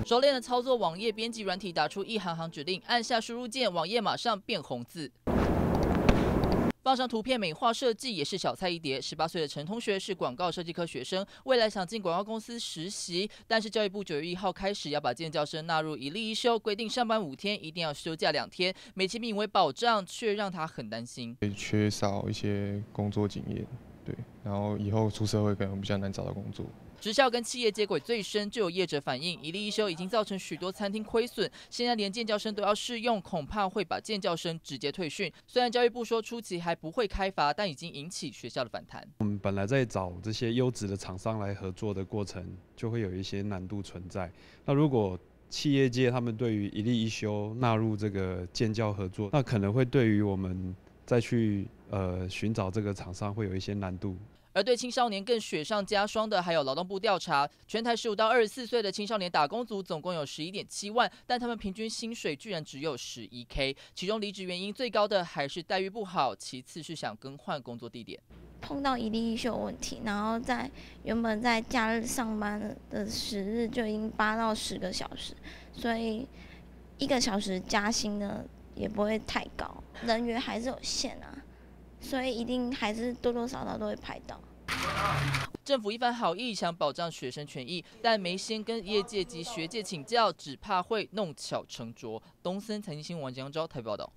熟练的操作网页编辑软体，打出一行行指令，按下输入键，网页马上变红字。 放上图片美化设计也是小菜一碟。18岁的陈同学是广告设计科学生，未来想进广告公司实习，但是教育部9月1号开始要把建教生纳入一例一休，规定上班5天，一定要休假2天，美其名为保障，却让他很担心。 缺少一些工作经验，对，然后以后出社会可能比较难找到工作。 职校跟企业接轨最深，就有业者反映，一例一休已经造成许多餐厅亏损。现在连建教生都要试用，恐怕会把建教生直接退训。虽然教育部说初期还不会开罚，但已经引起学校的反弹。 我们本来在找这些优质的厂商来合作的过程，就会有一些难度存在。那如果企业界他们对于一例一休纳入这个建教合作，那可能会对于我们再去寻找这个厂商会有一些难度。 而对青少年更雪上加霜的，还有劳动部调查，全台15到24岁的青少年打工族总共有11.7万，但他们平均薪水居然只有11K， 其中离职原因最高的还是待遇不好，其次是想更换工作地点。 碰到一例一休问题，然后原本在假日上班的时日就已经8到10个小时，所以1个小时加薪呢也不会太高，人员还是有限啊，所以一定还是多多少少都会排到。 政府一番好意，想保障学生权益，但没先跟业界及学界请教，只怕会弄巧成拙。东森财经新闻王江昭台北报道。